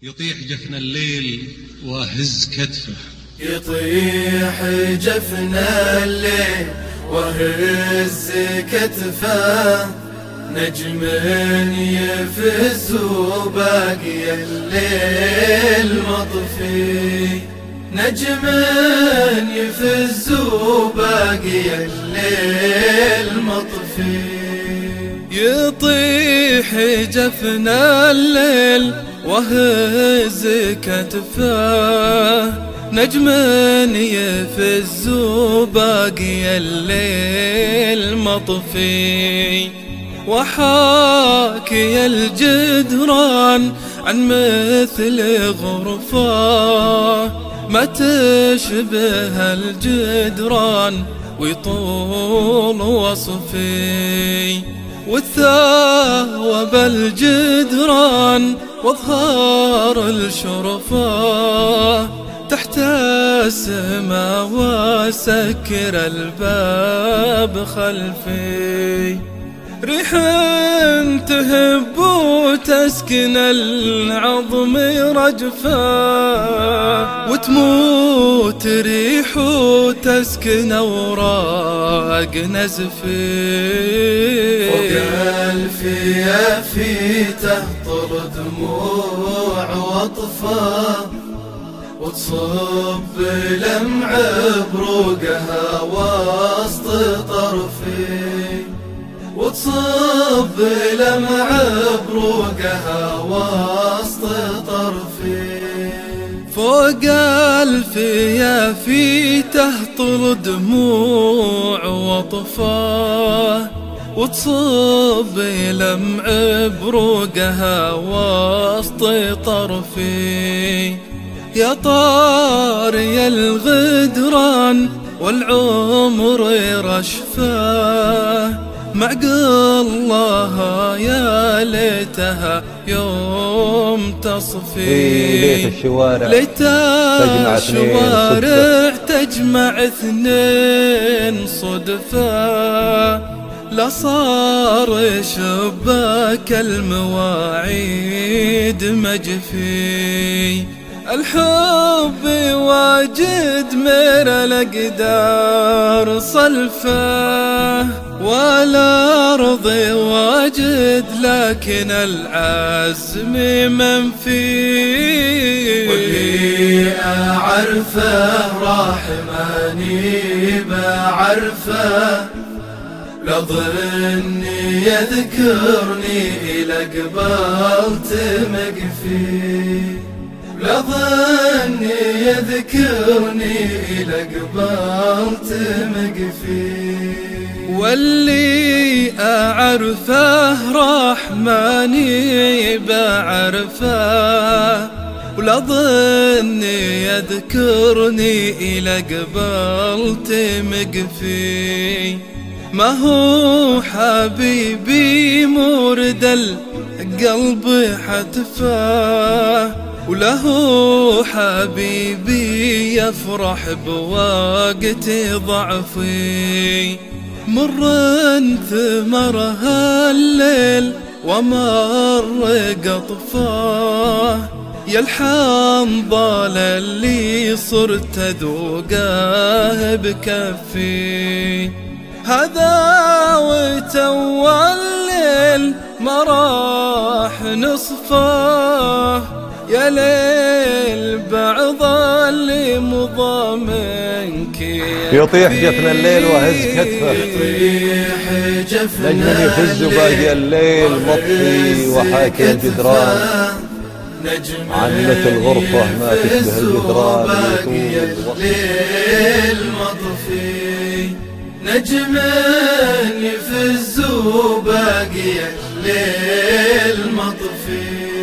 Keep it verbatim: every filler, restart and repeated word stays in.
يطيح جفن الليل واهز كتفه، يطيح جفن الليل واهز كتفه، نجم يفز وباقي الليل مطفي، نجم يفز وباقي الليل مطفي. يطيح جفن الليل وهز كتفه، نجم يفز وباقي الليل مطفي، وحاكي الجدران عن مثل غرفة ما تشبه الجدران ويطول وصفي، والثوب الجدران واظهار الشرفة تحت السما وسكر الباب خلفي، ريح تهب وتسكن العظم رجفة، وتموت ريح وتسكن أوراق نزفي. فوق الفيافي تهطل دموع وطفة، وتصب لمع بروقها وسط طرفي، وتصب لمع بروقها وسط طرفي. فوق الفيافي تهطل دموع وطفاه، وتصب لمع بروقها وسط طرفي، يا طاري الغدران والعمر رشفاه، معقل الله يا ليتها يوم تصفي، ليت الشوارع ليت الشوارع تجمع اثنين صدفة، لصار شباك المواعيد مجفي، الحب واجد مير الأقدار صلفه، والأرض واجد لكن العزم منفي، واللي أعرفه راح ماني بعرفه، لا ظني يذكرني إلى قبلت مقفي، لا ظني يذكرني إلى قبلت مقفي. واللي أعرفه راح ماني بعرفه، ولا ظني يذكرني إلى قبلت مقفي، ما هو حبيبي مورد القلب حتفاه، وله حبيبي يفرح بوقت ضعفي، مر ثمرها الليل ومر قطفاه، يا الحنظل اللي صرت أذوقه بكفي، هذا وتوى الليل ما راح نصفه، يا ليل بعض اللي مضى منك يطيح جفن الليل وهز كتفه، يطيح جفن نجم يفز باقي الليل مطفي، وحاكي الجدران عن مثل غرفة ما تشبه الجدران باقي الليل مطفي، نجم يفز باقي الليل مطفي.